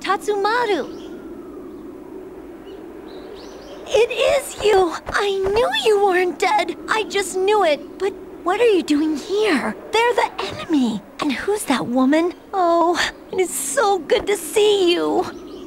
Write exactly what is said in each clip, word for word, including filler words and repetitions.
Tatsumaru! It is you! I knew you weren't dead! I just knew it! But what are you doing here? They're the enemy! And who's that woman? Oh, it is so good to see you!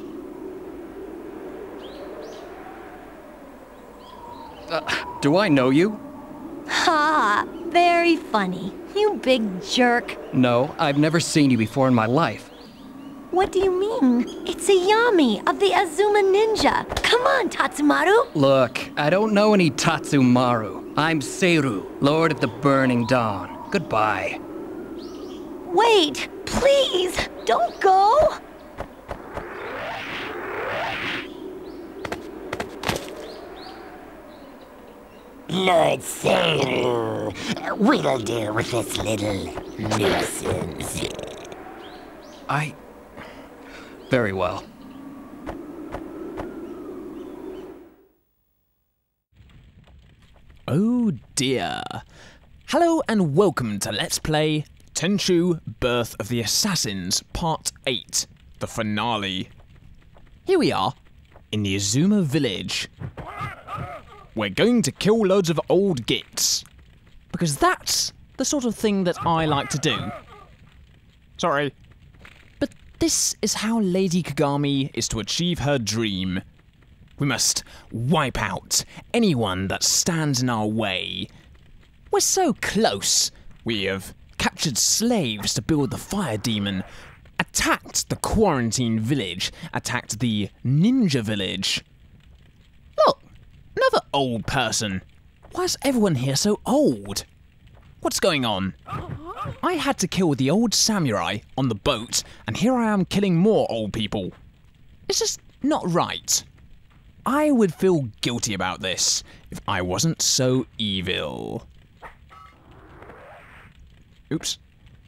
Uh, do I know you? Ha! Very funny. You big jerk. No, I've never seen you before in my life. What do you mean? It's Ayami of the Azuma Ninja. Come on, Tatsumaru. Look, I don't know any Tatsumaru. I'm Seiru, Lord of the Burning Dawn. Goodbye. Wait, please, don't go. Lord Seiru, we'll deal with this little nuisance. I... Very well. Oh dear. Hello and welcome to Let's Play Tenchu Birth of the Assassins Part eight, the finale. Here we are, in the Azuma village. We're going to kill loads of old gits, because that's the sort of thing that I like to do. Sorry. But this is how Lady Kagami is to achieve her dream. We must wipe out anyone that stands in our way. We're so close. We have captured slaves to build the fire demon, attacked the quarantine village, attacked the ninja village. Look, another old person. Why is everyone here so old? What's going on? I had to kill the old samurai on the boat, and here I am killing more old people. It's just not right. I would feel guilty about this if I wasn't so evil. Oops.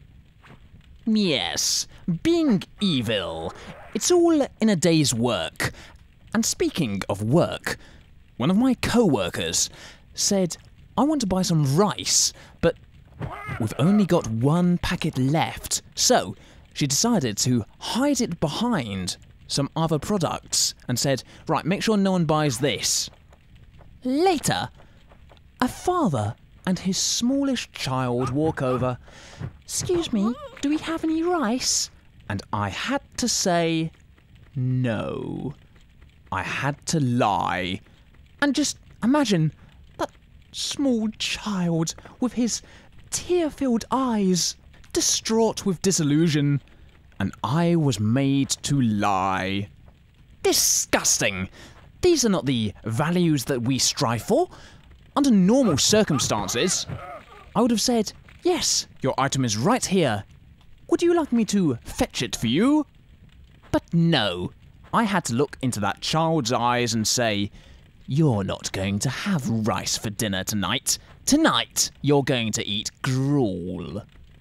Yes, being evil. It's all in a day's work. And speaking of work, one of my co-workers said, I want to buy some rice, but we've only got one packet left. So she decided to hide it behind some other products and said, right, make sure no one buys this. Later, a father and his smallish child walk over. Excuse me, do we have any rice? And I had to say no. I had to lie. And just imagine that small child with his tear-filled eyes, distraught with disillusion. And I was made to lie. Disgusting! These are not the values that we strive for. Under normal circumstances, I would have said, yes, your item is right here. Would you like me to fetch it for you? But no, I had to look into that child's eyes and say, you're not going to have rice for dinner tonight. Tonight, you're going to eat gruel.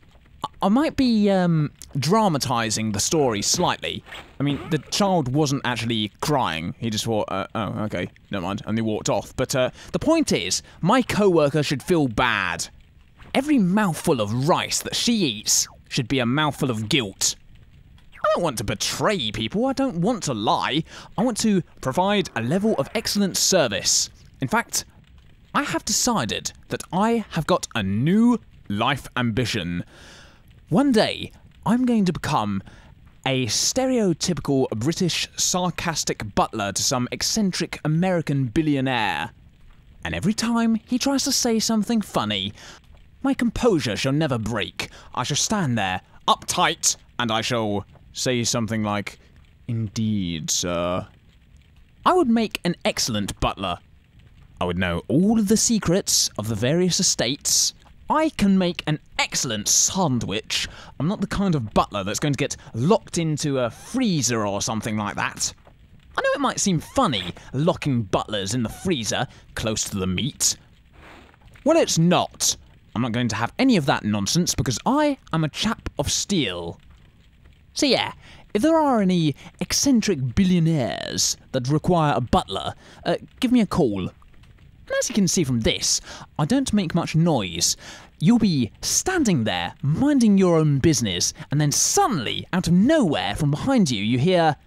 I might be um, dramatising the story slightly. I mean, the child wasn't actually crying. He just thought, uh, oh, okay, never mind, and they walked off. But uh, the point is, my co-worker should feel bad. Every mouthful of rice that she eats should be a mouthful of guilt. I don't want to betray people. I don't want to lie. I want to provide a level of excellent service. In fact, I have decided that I have got a new life ambition. One day, I'm going to become a stereotypical British sarcastic butler to some eccentric American billionaire. And every time he tries to say something funny, my composure shall never break. I shall stand there, uptight, and I shall say something like, indeed, sir. I would make an excellent butler. I would know all of the secrets of the various estates. I can make an excellent sandwich. I'm not the kind of butler that's going to get locked into a freezer or something like that. I know it might seem funny, locking butlers in the freezer, close to the meat. Well, it's not. I'm not going to have any of that nonsense because I am a chap of steel. So yeah, if there are any eccentric billionaires that require a butler, uh, give me a call. And as you can see from this, I don't make much noise. You'll be standing there, minding your own business, and then suddenly, out of nowhere from behind you, you hear,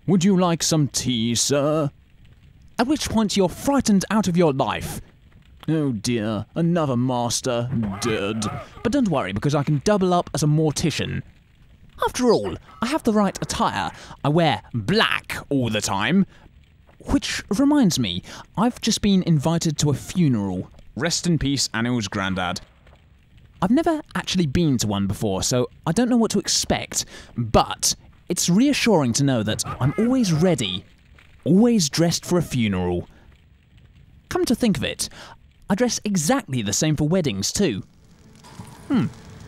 Would you like some tea, sir? At which point you're frightened out of your life. Oh dear, another master dead. But don't worry, because I can double up as a mortician. After all, I have the right attire. I wear black all the time. Which reminds me, I've just been invited to a funeral. Rest in peace, Anil's granddad. I've never actually been to one before, so I don't know what to expect. But it's reassuring to know that I'm always ready. Always dressed for a funeral. Come to think of it, I dress exactly the same for weddings too. Hmm.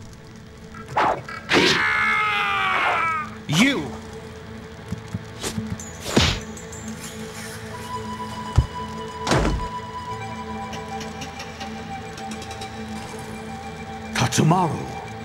You! Tatsumaru!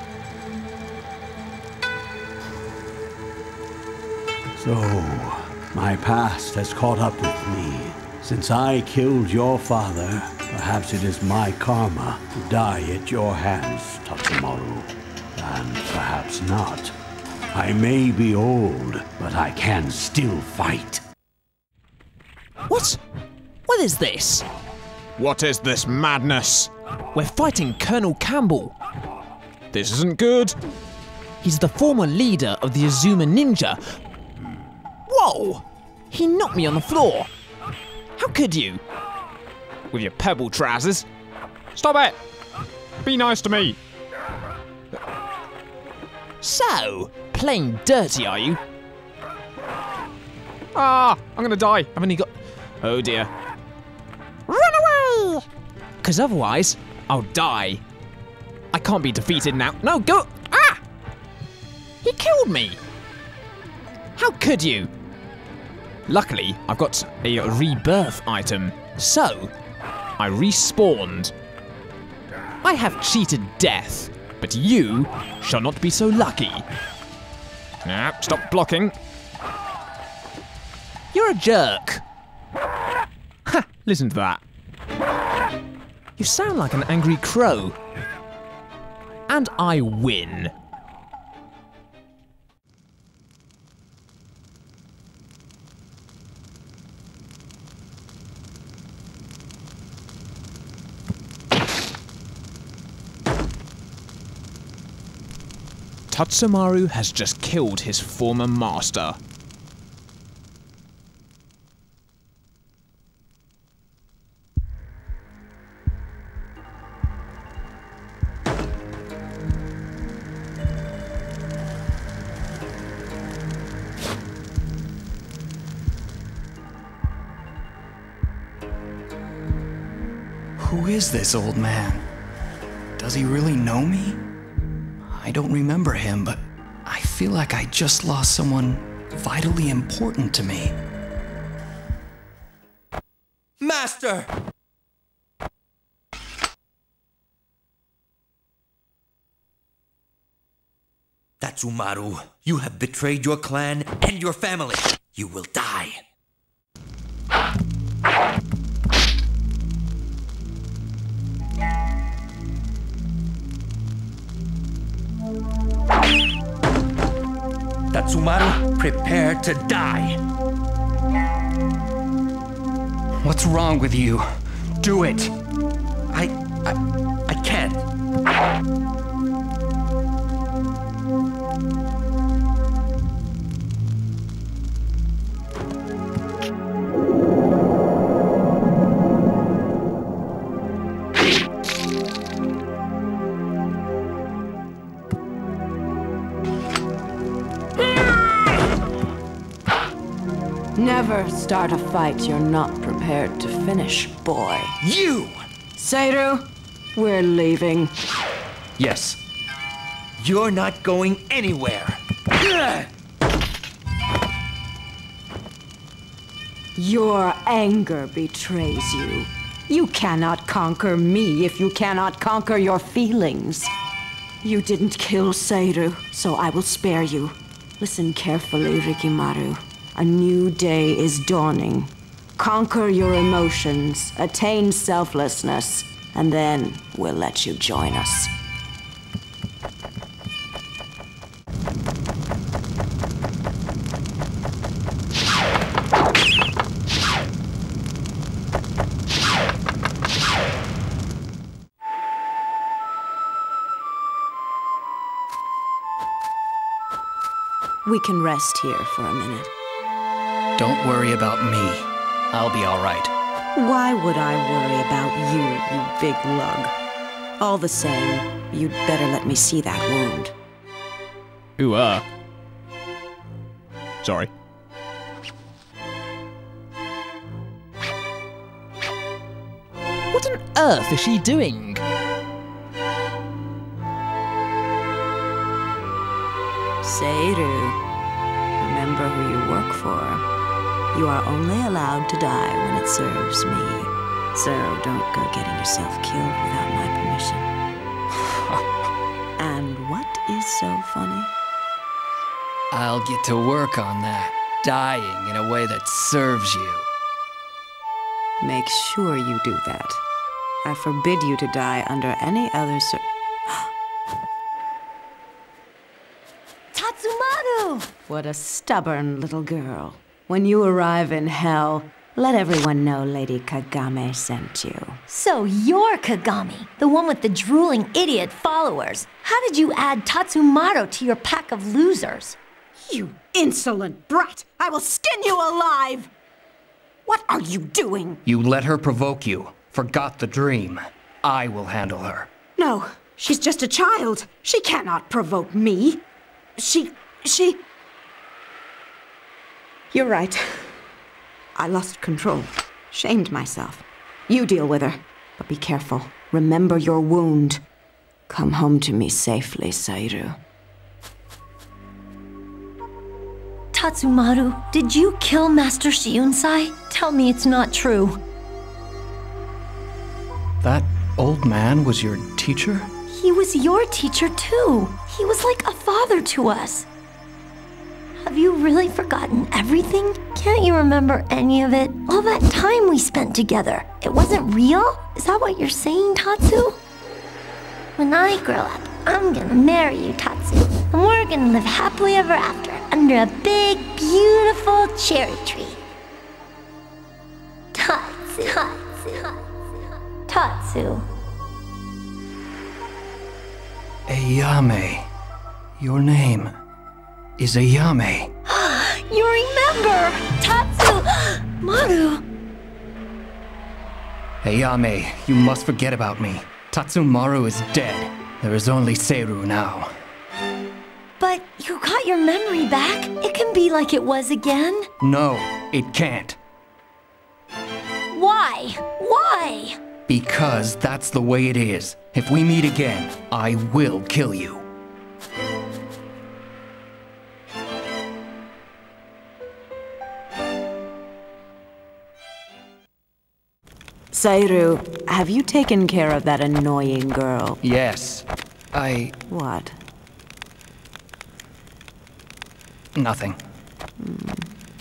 So, my past has caught up with me. Since I killed your father, perhaps it is my karma to die at your hands, Tatsumaru. And perhaps not. I may be old, but I can still fight. What? What is this? What is this madness? We're fighting Colonel Campbell. This isn't good. He's the former leader of the Azuma Ninja. Whoa! He knocked me on the floor. How could you? With your pebble trousers. Stop it! Be nice to me. So, playing dirty, are you? Ah, I'm gonna die. I've only got... Oh dear. Run away! Because otherwise, I'll die. I can't be defeated now. No, go! Ah! He killed me! How could you? Luckily, I've got a rebirth item, so I respawned. I have cheated death, but you shall not be so lucky. Nah, stop blocking. You're a jerk. Ha! Listen to that. You sound like an angry crow. And I win. Tatsumaru has just killed his former master. Who is this old man? Does he really know me? I don't remember him, but I feel like I just lost someone vitally important to me. Master! Tatsumaru, you have betrayed your clan and your family. You will die. Tatsumaru, prepare to die. What's wrong with you? Do it! I... I... I can't. Never start a fight you're not prepared to finish, boy. You! Seiru, we're leaving. Yes. You're not going anywhere. Your anger betrays you. You cannot conquer me if you cannot conquer your feelings. You didn't kill Seiru, so I will spare you. Listen carefully, Rikimaru. A new day is dawning. Conquer your emotions, attain selflessness, and then we'll let you join us. We can rest here for a minute. Don't worry about me. I'll be all right. Why would I worry about you, you big lug? All the same, you'd better let me see that wound. Ooh, uh. Sorry. What on earth is she doing? Seiru, remember who you work for. You are only allowed to die when it serves me. So don't go getting yourself killed without my permission. And what is so funny? I'll get to work on that. Dying in a way that serves you. Make sure you do that. I forbid you to die under any other cir- Tatsumaru! What a stubborn little girl. When you arrive in hell, let everyone know Lady Kagame sent you. So you're Kagami, the one with the drooling idiot followers. How did you add Tatsumaru to your pack of losers? You insolent brat! I will skin you alive! What are you doing? You let her provoke you. Forgot the dream. I will handle her. No, she's just a child. She cannot provoke me. She... she... You're right. I lost control. Shamed myself. You deal with her. But be careful. Remember your wound. Come home to me safely, Seiru. Tatsumaru, did you kill Master Shiunsai? Tell me it's not true. That old man was your teacher? He was your teacher too. He was like a father to us. Have you really forgotten everything? Can't you remember any of it? All that time we spent together. It wasn't real? Is that what you're saying, Tatsu? When I grow up, I'm gonna marry you, Tatsu. And we're gonna live happily ever after under a big, beautiful cherry tree. Tatsu. Tatsu. Tatsu. Ayame. Your name is Ayame. You remember! Tatsu! Maru! Ayame, you must forget about me. Tatsumaru is dead. There is only Seiru now. But you got your memory back. It can be like it was again. No, it can't. Why? Why? Because that's the way it is. If we meet again, I will kill you. Seiru, have you taken care of that annoying girl? Yes. I... What? Nothing. Hmm.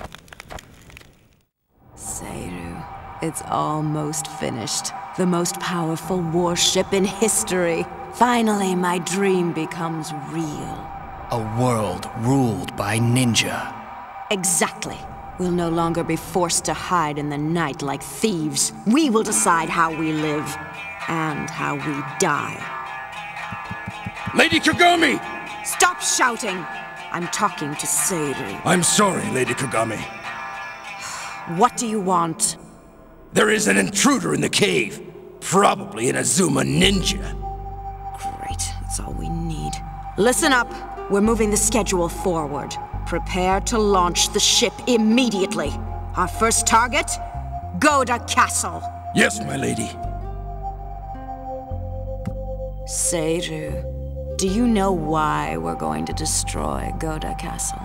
Seiru, it's almost finished. The most powerful warship in history. Finally, my dream becomes real. A world ruled by ninja. Exactly. We'll no longer be forced to hide in the night like thieves. We will decide how we live and how we die. Lady Kagami! Stop shouting! I'm talking to Seiru. I'm sorry, Lady Kagami. What do you want? There is an intruder in the cave. Probably an Azuma ninja. Great, that's all we need. Listen up. We're moving the schedule forward. Prepare to launch the ship immediately. Our first target? Goda Castle. Yes, my lady. Seiru, do you know why we're going to destroy Goda Castle?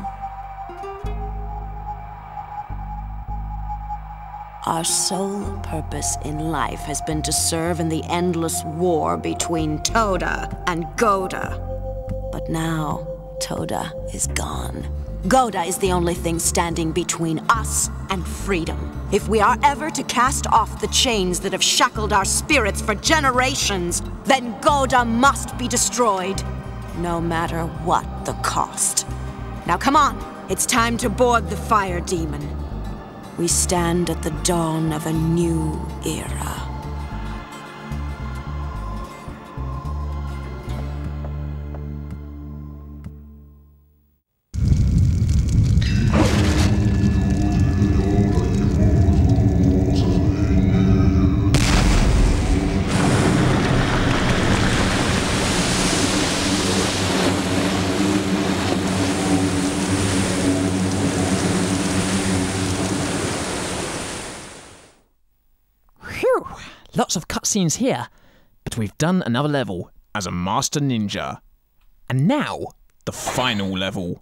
Our sole purpose in life has been to serve in the endless war between Toda and Goda. But now, Toda is gone. Goda is the only thing standing between us and freedom. If we are ever to cast off the chains that have shackled our spirits for generations, then Goda must be destroyed, no matter what the cost. Now come on, it's time to board the fire demon. We stand at the dawn of a new era. Lots of cutscenes here, but we've done another level as a master ninja. And now, the final level.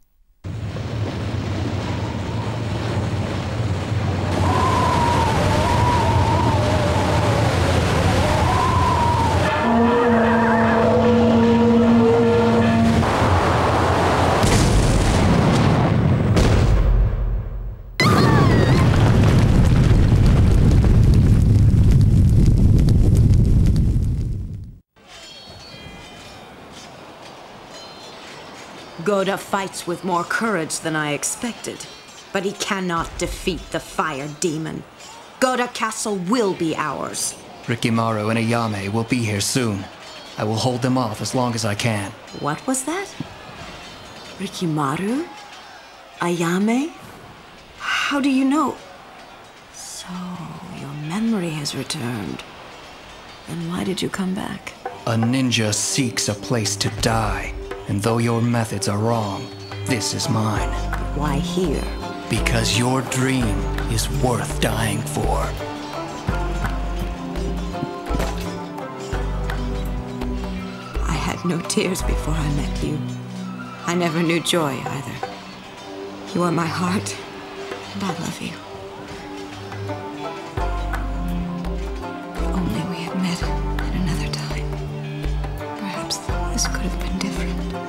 Goda fights with more courage than I expected, but he cannot defeat the fire demon. Goda Castle will be ours. Rikimaru and Ayame will be here soon. I will hold them off as long as I can. What was that? Rikimaru? Ayame? How do you know? So, your memory has returned. Then why did you come back? A ninja seeks a place to die. And though your methods are wrong, this is mine. Why here? Because your dream is worth dying for. I had no tears before I met you. I never knew joy either. You are my heart, and I love you. If only we had met at another time. Perhaps this could have been different.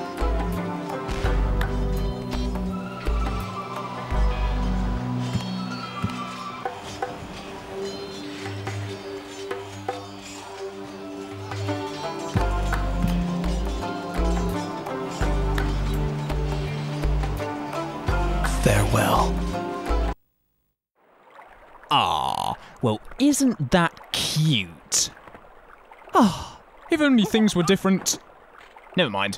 Farewell. Ah, well, isn't that cute? Ah, if only things were different. Never mind.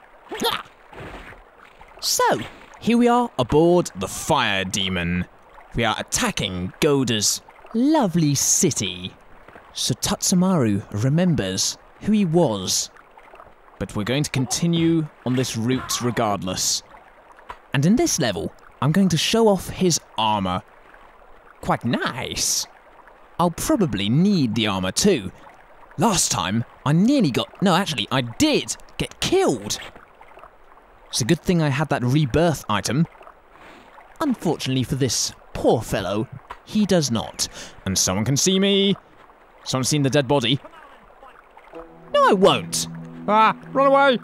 So, here we are aboard the Fire Demon. We are attacking Goda's lovely city. So Tatsumaru remembers who he was. But we're going to continue on this route regardless. And in this level, I'm going to show off his armor. Quite nice. I'll probably need the armor too. Last time, I nearly got... No, actually, I did get killed. It's a good thing I had that rebirth item. Unfortunately for this poor fellow, he does not. And someone can see me. Someone's seen the dead body. No, I won't. Ah, run away.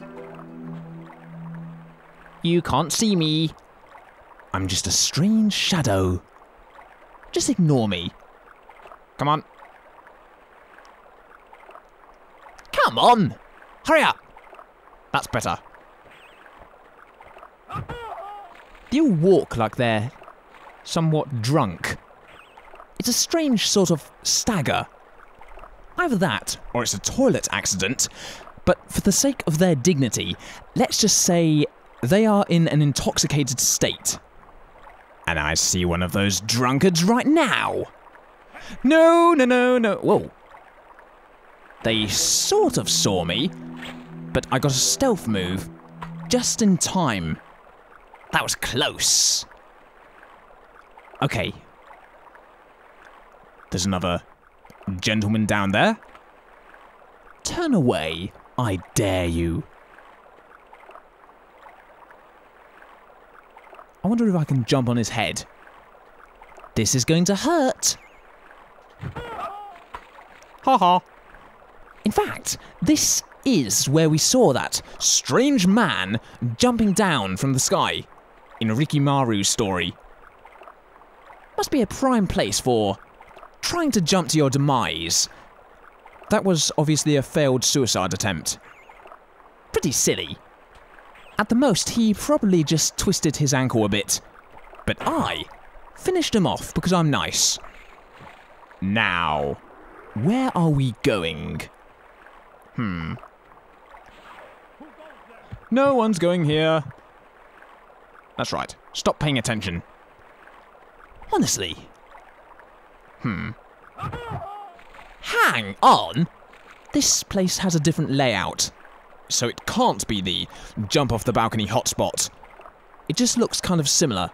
You can't see me. I'm just a strange shadow. Just ignore me. Come on. Come on! Hurry up! That's better. They all walk like they're somewhat drunk. It's a strange sort of stagger. Either that, or it's a toilet accident, but for the sake of their dignity, let's just say they are in an intoxicated state. And I see one of those drunkards right now. No, no, no, no. Whoa. They sort of saw me, but I got a stealth move just in time. That was close. Okay. There's another gentleman down there. Turn away, I dare you. I wonder if I can jump on his head. This is going to hurt. Ha ha. In fact, this is where we saw that strange man jumping down from the sky in Rikimaru's story. Must be a prime place for trying to jump to your demise. That was obviously a failed suicide attempt. Pretty silly. At the most, he probably just twisted his ankle a bit. But I finished him off because I'm nice. Now, where are we going? Hmm. No one's going here. That's right. Stop paying attention. Honestly. Hmm. Hang on! This place has a different layout. So it can't be the jump off the balcony hotspot. It just looks kind of similar.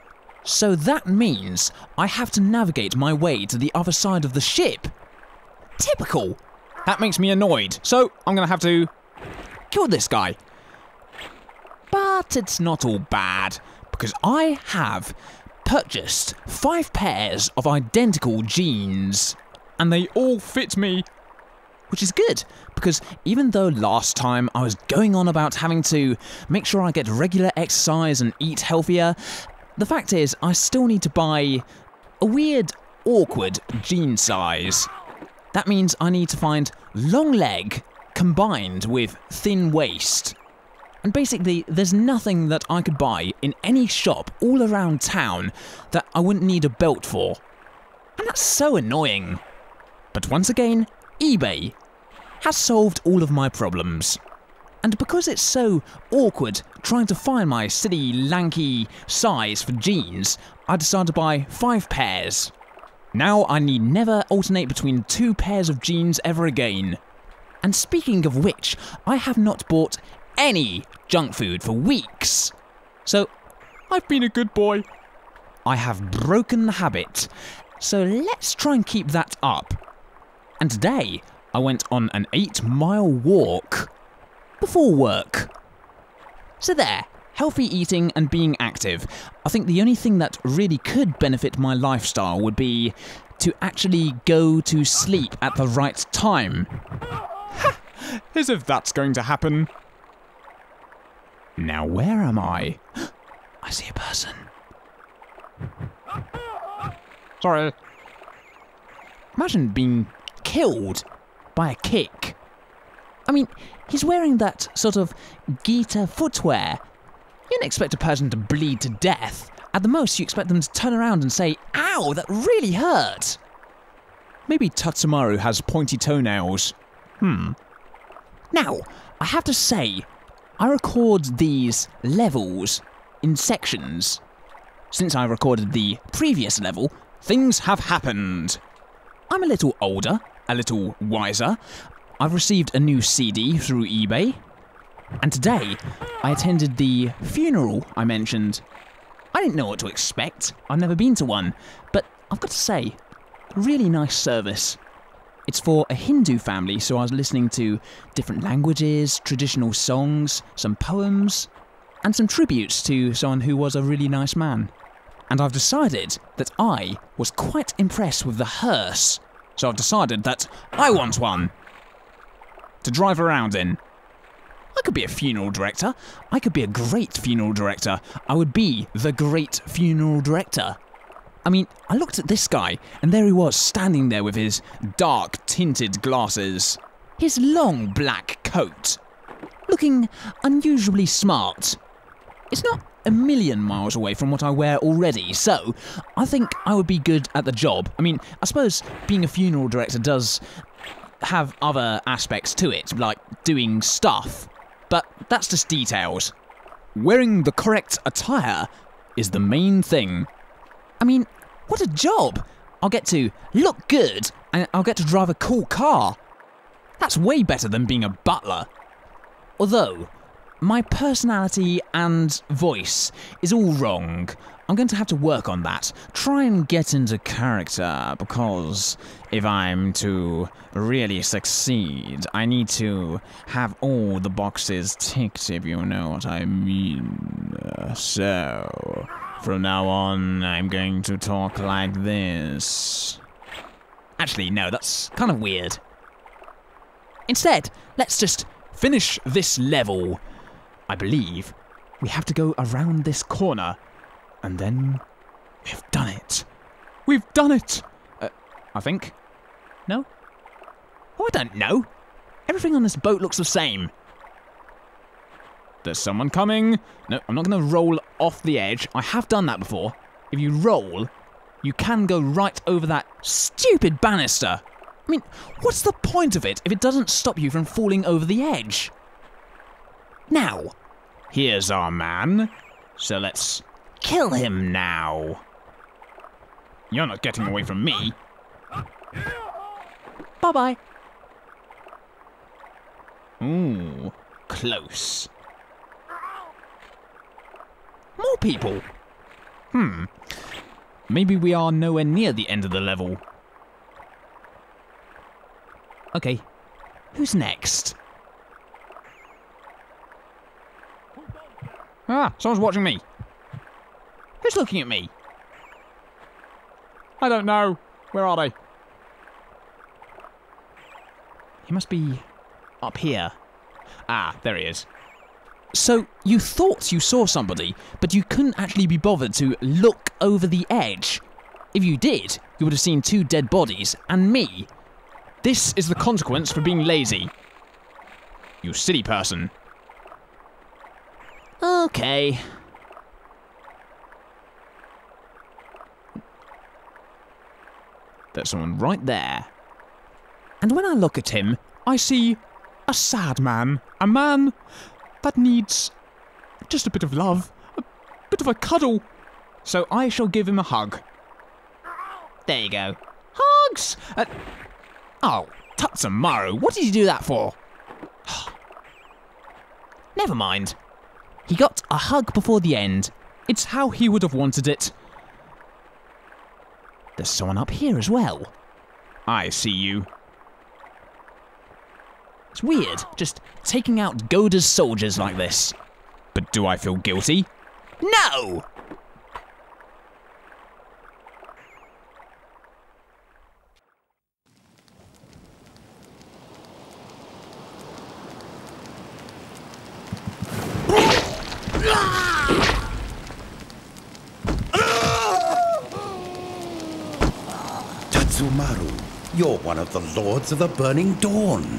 So that means I have to navigate my way to the other side of the ship. Typical. That makes me annoyed, so I'm gonna have to kill this guy. But it's not all bad, because I have purchased five pairs of identical jeans, and they all fit me, which is good, because even though last time I was going on about having to make sure I get regular exercise and eat healthier, the fact is I still need to buy a weird, awkward jean size. That means I need to find long leg combined with thin waist. And basically, there's nothing that I could buy in any shop all around town that I wouldn't need a belt for. And that's so annoying. But once again, eBay has solved all of my problems. And because it's so awkward trying to find my silly, lanky size for jeans, I decided to buy five pairs. Now I need never alternate between two pairs of jeans ever again. And speaking of which, I have not bought any junk food for weeks. So, I've been a good boy. I have broken the habit, so let's try and keep that up. And today, I went on an eight mile walk before work. So there, healthy eating and being active. I think the only thing that really could benefit my lifestyle would be to actually go to sleep at the right time. Ha! As if that's going to happen. Now where am I? I see a person. Sorry. Imagine being killed by a kick. I mean, he's wearing that sort of Gita footwear. You don't expect a person to bleed to death. At the most, you expect them to turn around and say, "Ow, that really hurt." Maybe Tatsumaru has pointy toenails. Hmm. Now, I have to say, I record these levels in sections. Since I recorded the previous level, things have happened. I'm a little older, a little wiser. I've received a new C D through eBay. And today, I attended the funeral I mentioned. I didn't know what to expect. I've never been to one. But I've got to say, really nice service. It's for a Hindu family, so I was listening to different languages, traditional songs, some poems, and some tributes to someone who was a really nice man. And I've decided that I was quite impressed with the hearse, so I've decided that I want one to drive around in. I could be a funeral director. I could be a great funeral director. I would be the great funeral director. I mean, I looked at this guy, and there he was, standing there with his dark tinted glasses, his long black coat, looking unusually smart. It's not a million miles away from what I wear already, so I think I would be good at the job. I mean, I suppose being a funeral director does have other aspects to it, like doing stuff, but that's just details. Wearing the correct attire is the main thing. I mean, what a job! I'll get to look good, and I'll get to drive a cool car. That's way better than being a butler. Although, my personality and voice is all wrong. I'm going to have to work on that. Try and get into character, because if I'm to really succeed, I need to have all the boxes ticked, if you know what I mean. Uh, so, from now on, I'm going to talk like this. Actually, no, that's kind of weird. Instead, let's just finish this level. I believe we have to go around this corner, and then we've done it. We've done it! Uh, I think. No? Oh, I don't know. Everything on this boat looks the same. There's someone coming. No, I'm not going to roll off the edge. I have done that before. If you roll, you can go right over that stupid banister. I mean, what's the point of it if it doesn't stop you from falling over the edge? Now, here's our man. So let's kill him now. You're not getting away from me. Bye-bye. Ooh, close. More people. Hmm. Maybe we are nowhere near the end of the level. Okay, who's next? Ah, someone's watching me. Who's looking at me? I don't know. Where are they? He must be up here. Ah, there he is. So, you thought you saw somebody, but you couldn't actually be bothered to look over the edge. If you did, you would have seen two dead bodies, and me. This is the consequence for being lazy. You silly person. Okay. There's someone right there. And when I look at him, I see a sad man. A man that needs just a bit of love. A bit of a cuddle. So I shall give him a hug. there you go. Hugs! Uh, oh, Tatsumaru, what did you do that for? Never mind. He got a hug before the end. It's how he would have wanted it. There's someone up here as well. I see you. It's weird, just taking out Goda's soldiers like this. But do I feel guilty? No! Tatsumaru, you're one of the Lords of the Burning Dawn.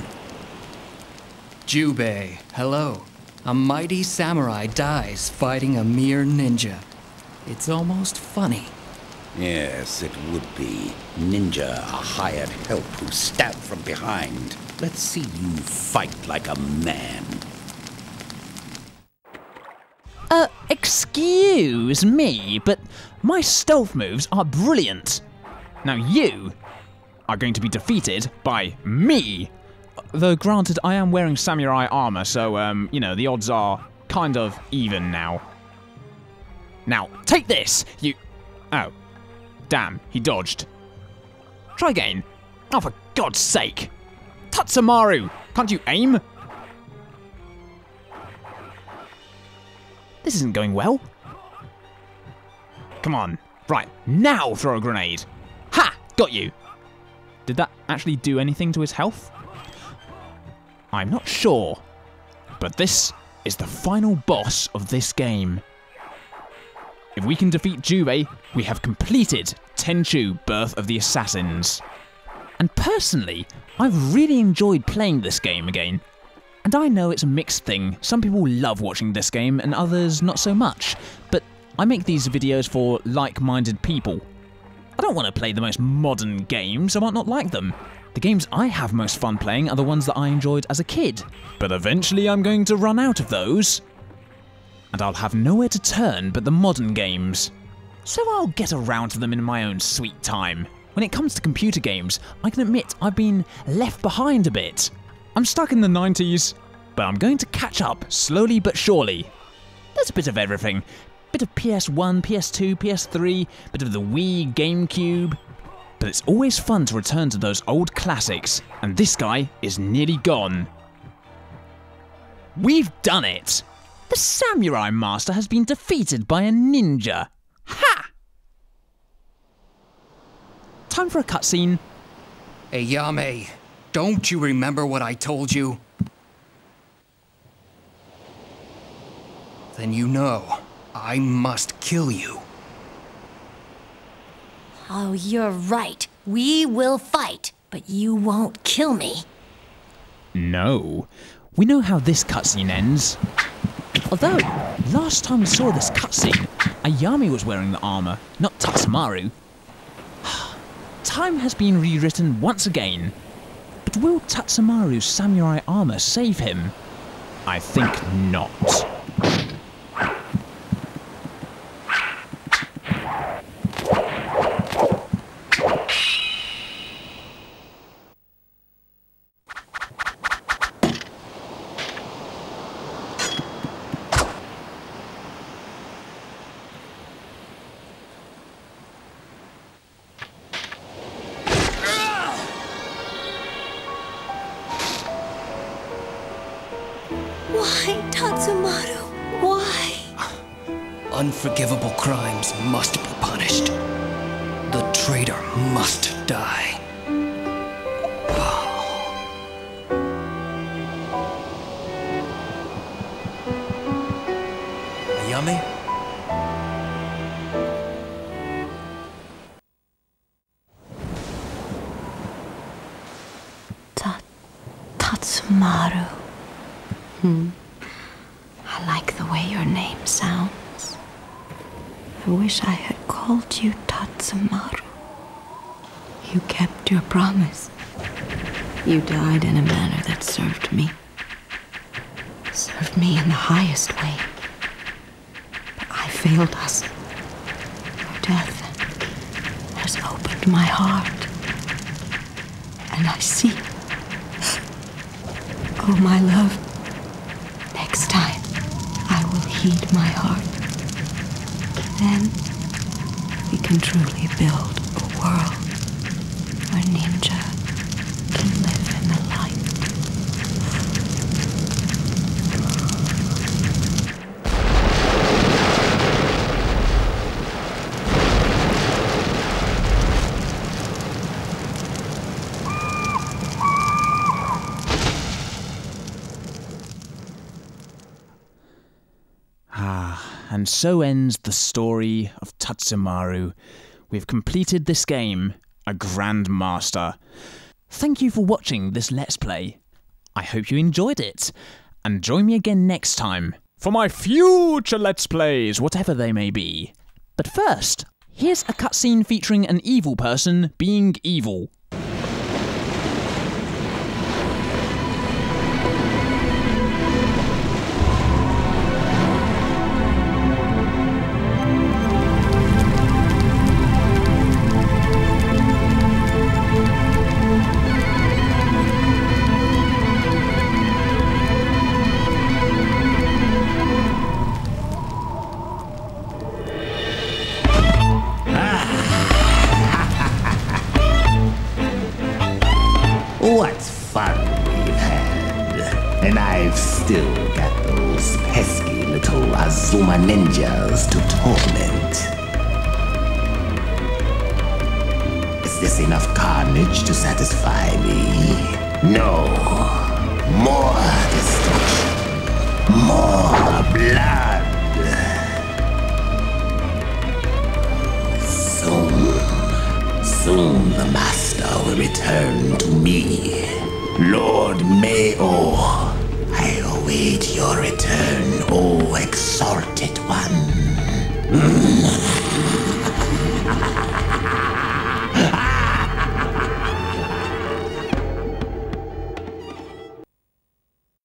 Jubei, hello. A mighty samurai dies fighting a mere ninja. It's almost funny. Yes, it would be. Ninja, a hired help who stabbed from behind. Let's see you fight like a man. Uh, excuse me, but my stealth moves are brilliant. Now you are going to be defeated by me. Though granted, I am wearing samurai armor, so, um, you know, the odds are kind of even now. Now, take this, you... Oh. Damn, he dodged. Try again. Oh, for God's sake. Tatsumaru, can't you aim? This isn't going well. Come on. Right, now throw a grenade. Ha! Got you. Did that actually do anything to his health? I'm not sure. But this is the final boss of this game. If we can defeat Jubei, we have completed Tenchu, Birth of the Assassins. And personally, I've really enjoyed playing this game again. And I know it's a mixed thing. Some people love watching this game and others not so much. But I make these videos for like-minded people. I don't want to play the most modern games, I might not like them. The games I have most fun playing are the ones that I enjoyed as a kid. But eventually I'm going to run out of those. And I'll have nowhere to turn but the modern games. So I'll get around to them in my own sweet time. When it comes to computer games, I can admit I've been left behind a bit. I'm stuck in the nineties. But I'm going to catch up, slowly but surely. There's a bit of everything. Bit of P S one, P S two, P S three, bit of the Wii, GameCube. But it's always fun to return to those old classics, and this guy is nearly gone. We've done it! The Samurai Master has been defeated by a ninja. Ha! Time for a cutscene. Hey, Yame, don't you remember what I told you? Then you know, I must kill you. Oh, you're right. We will fight, but you won't kill me. No. We know how this cutscene ends. Although, last time we saw this cutscene, Ayami was wearing the armor, not Tatsumaru. Time has been rewritten once again. But will Tatsumaru's samurai armor save him? I think not. Tatsumaru, why? Unforgivable crimes must be punished. The traitor must die. Ayame? Ta Tatsumaru. Hmm. I like the way your name sounds. I wish I had called you Tatsumaru. You kept your promise. You died in a manner that served me. Served me in the highest way. But I failed us. Your death has opened my heart. And I see. Oh, my love. Next time, I will heed my heart. Then, we can truly build a world where ninja can live in the light. And so ends the story of Tatsumaru. We've completed this game, a Grand Master. Thank you for watching this Let's Play. I hope you enjoyed it. And join me again next time for my future Let's Plays, whatever they may be. But first, here's a cutscene featuring an evil person being evil. What fun we've had. And I've still got those pesky little Azuma ninjas to torment. Is this enough carnage to satisfy me? No. More destruction. More blood. Soon, soon the master will return to me. Lord Mayo, I await your return, O exalted one.